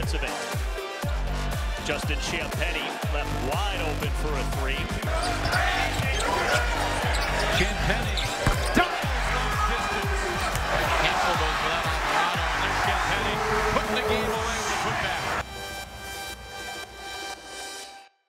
defensive end. Justin Champagnie left wide open for a three. Champagnie